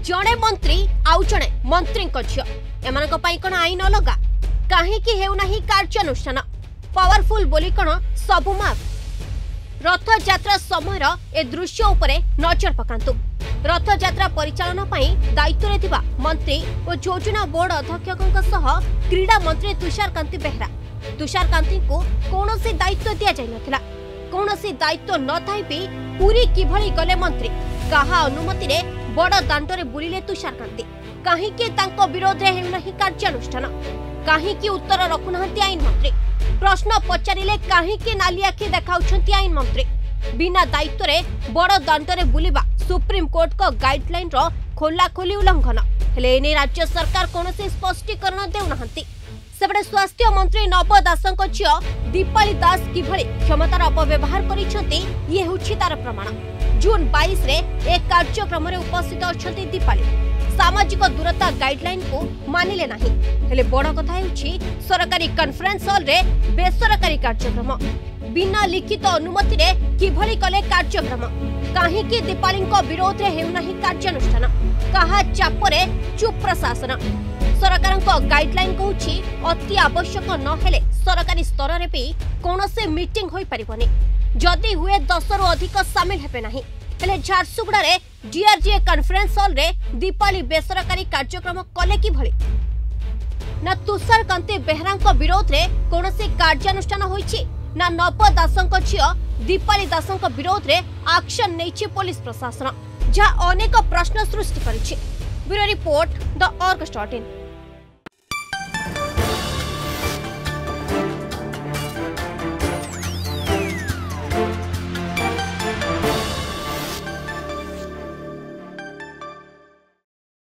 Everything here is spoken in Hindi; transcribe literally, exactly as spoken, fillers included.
जड़े मंत्री आउ जड़े मंत्री झील एम कौन आईन अलगा कहीं हेउना कार्यानुष्ठान पावरफुल बोली कौन सबु माफ रथ यात्रा समय ए दृश्य उपरे नजर पकांतु। रथ यात्रा परिचालन दायित्व रे मंत्री और योजना बोर्ड अध्यक्ष क्रीड़ा मंत्री तुषार कांति बेहरा तुषार कांति को कौन से दायित्व दि जाता कौन से दायित्व न थाई भी पूरी किभली गले मंत्री कहा अनुमति रे बड़ दांडरे बुलिले तुषार कांति कहीं विरोध में हेउना कार्यानुष्ठान कहीं उत्तर रखुना आईन मंत्री प्रश्न पचारे कहीं नाली आखि देखाउछंती आईन मंत्री बिना दायित्व रे बड़ दांडरे बुलिबा सुप्रीम कोर्ट को गाइडलाइन रो खोला खोली उल्लंघन हेले एने राज्य सरकार कौन से स्पष्टीकरण देउनाहंती। सेबडे स्वास्थ्य मंत्री नव दासଙ୍କ झियो दीपाली दास किभली क्षमतार अपव्यवहार करिसंती ये हुछि तार प्रमाण। जून बाईस रे एक कार्यक्रम रे उपस्थित अछंती दीपाली सामाजिक दूरता गाइडलाइन को मानिले नाही हेले बड़ कथा हेउछि सरकारी कॉन्फ्रेंस हॉल रे बेसरकारी कार्यक्रम बिना लिखित अनुमति रे किभली कले कार्यक्रम कहीं की दीपाली विरोध रे हेउनाही कार्यानुष्ठान कहा चापरे चुप प्रशासन सरकार गाइडलाइन कहूछि अति आवश्यक न हेले सरकारी स्तर रे भी कौन से मीटिंग होई परिबनी जदि हुए दस रु अधिक सामिल हेबे नाही हेले झारसुगुड़ा रे डीआरजीए कॉन्फ्रेंस हॉल रे दीपाली बेसरकारी कार्यक्रम कले कि भली ना तुषार कांति बेहरा विरोध रे कौन से कार्यानुष्ठान होईछि ना नव दासଙ୍କ झियो दीपाली दासଙ୍କ विरोध रे एक्शन नैछि पुलिस प्रशासन जहाँ अनेक प्रश्न सृष्टि करिछि। Bureau report the Argus dot in.